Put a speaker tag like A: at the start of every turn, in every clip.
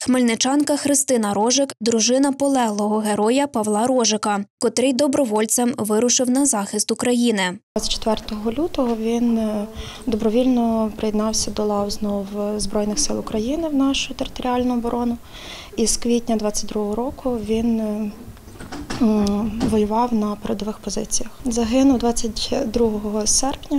A: Хмельничанка Христина Рожик – дружина полеглого героя Павла Рожика, котрий добровольцем вирушив на захист України.
B: 24 лютого він добровільно приєднався до лав знов Збройних сил України в нашу територіальну оборону. І з квітня 22 року він воював на передових позиціях. Загинув 22 серпня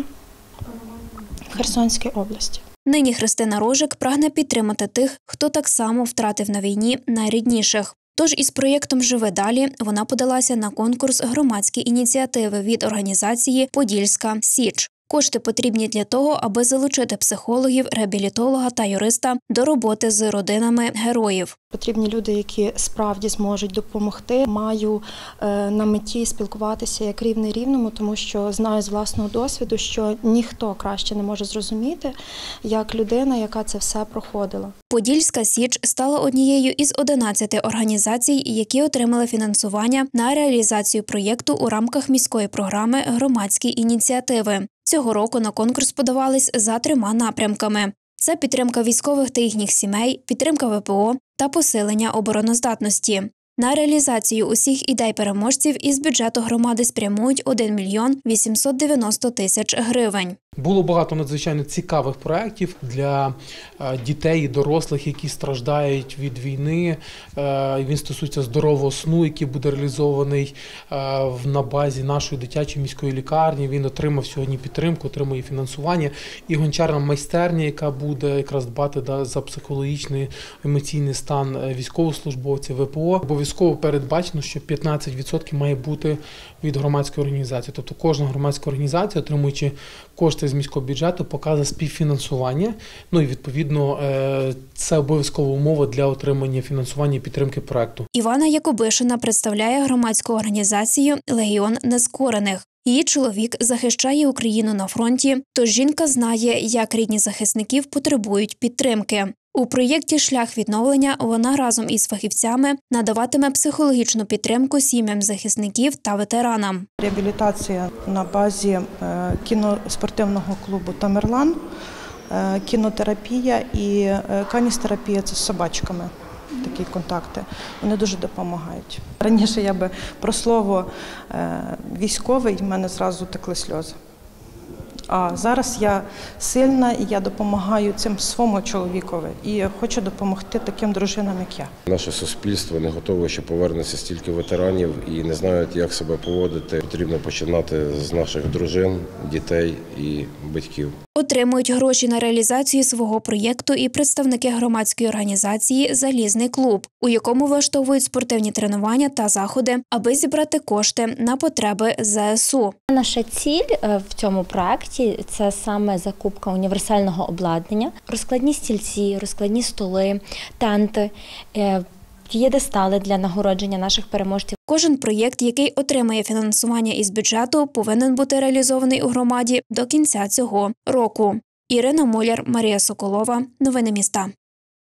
B: в Херсонській області.
A: Нині Христина Рожик прагне підтримати тих, хто так само втратив на війні найрідніших. Тож із проєктом «Живи далі» вона подалася на конкурс громадської ініціативи від організації «Подільська Січ». Кошти потрібні для того, аби залучити психологів, реабілітолога та юриста до роботи з родинами героїв.
B: Потрібні люди, які справді зможуть допомогти. Маю на меті спілкуватися як рівний рівному, тому що знаю з власного досвіду, що ніхто краще не може зрозуміти, як людина, яка це все проходила.
A: «Подільська Січ» стала однією із 11 організацій, які отримали фінансування на реалізацію проєкту у рамках міської програми «Громадські ініціативи». Цього року на конкурс подавались за 3 напрямками. Це підтримка військових та їхніх сімей, підтримка ВПО та посилення обороноздатності. На реалізацію усіх ідей переможців із бюджету громади спрямують 1 мільйон 890 тисяч гривень.
C: Було багато надзвичайно цікавих проєктів для дітей і дорослих, які страждають від війни. Він стосується здорового сну, який буде реалізований на базі нашої дитячої міської лікарні. Він отримав сьогодні підтримку, отримує фінансування. І гончарна майстерня, яка буде якраз дбати за психологічний, емоційний стан військовослужбовців ВПО. Обов'язково передбачено, що 15% має бути від громадської організації. Тобто кожна громадська організація, отримуючи кошти з міського бюджету, показує співфінансування. Ну і відповідно це обов'язкова умова для отримання фінансування і підтримки проекту.
A: Івана Якубишина представляє громадську організацію «Легіон Нескорених». Її чоловік захищає Україну на фронті, тож жінка знає, як рідні захисників потребують підтримки. У проєкті «Шлях відновлення» вона разом із фахівцями надаватиме психологічну підтримку сім'ям захисників та ветеранам.
B: Реабілітація на базі кіноспортивного клубу «Тамерлан», кінотерапія і каністерапія – це з собачками. Такі контакти, вони дуже допомагають. Раніше я би про слово «військовий» в мене зразу текли сльози. А зараз я сильна і я допомагаю цим своєму чоловікові і хочу допомогти таким дружинам, як я.
D: Наше суспільство не готове, що повернеться стільки ветеранів і не знають, як себе поводити. Потрібно починати з наших дружин, дітей і батьків.
A: Отримують гроші на реалізацію свого проєкту і представники громадської організації «Залізний клуб», у якому влаштовують спортивні тренування та заходи, аби зібрати кошти на потреби ЗСУ.
E: Наша ціль в цьому проєкті – це саме закупка універсального обладнання, розкладні стільці, розкладні столи, тенти, п'єдестали для нагородження наших переможців.
A: Кожен проєкт, який отримає фінансування із бюджету, повинен бути реалізований у громаді до кінця цього року. Ірина Муляр, Марія Соколова. Новини міста.